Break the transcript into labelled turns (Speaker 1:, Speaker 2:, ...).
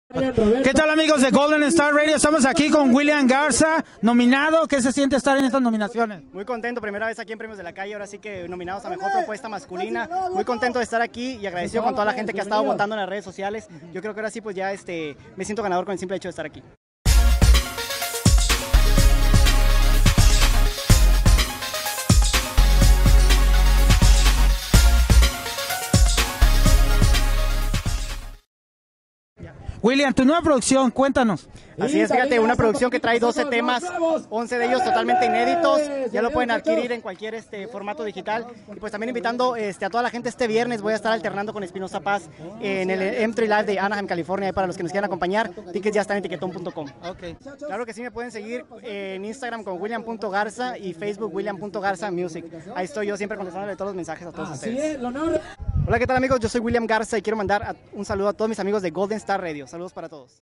Speaker 1: ¿Qué tal, amigos de Golden Star Radio? Estamos aquí con William Garza, nominado. ¿Qué se siente estar en estas nominaciones?
Speaker 2: Muy contento, primera vez aquí en Premios de la Calle, ahora sí que nominados a Mejor Propuesta Masculina. Muy contento de estar aquí y agradecido con toda la gente que ha estado votando en las redes sociales. Yo creo que ahora sí pues ya me siento ganador con el simple hecho de estar aquí.
Speaker 1: William, tu nueva producción, cuéntanos.
Speaker 2: Así es, fíjate, una producción que trae 12 temas, 11 de ellos totalmente inéditos, ya lo pueden adquirir en cualquier formato digital. Y pues también invitando a toda la gente este viernes, voy a estar alternando con Espinosa Paz en el M3 Live de Anaheim, California, y para los que nos quieran acompañar, tickets ya están en tiquetón.com.
Speaker 1: Okay.
Speaker 2: Claro que sí, me pueden seguir en Instagram con william.garza y Facebook william.garza music. Ahí estoy yo siempre contestándole todos los mensajes a todos ustedes. Hola, ¿qué tal, amigos? Yo soy William Garza y quiero mandar un saludo a todos mis amigos de Golden Star Radio. Saludos para todos.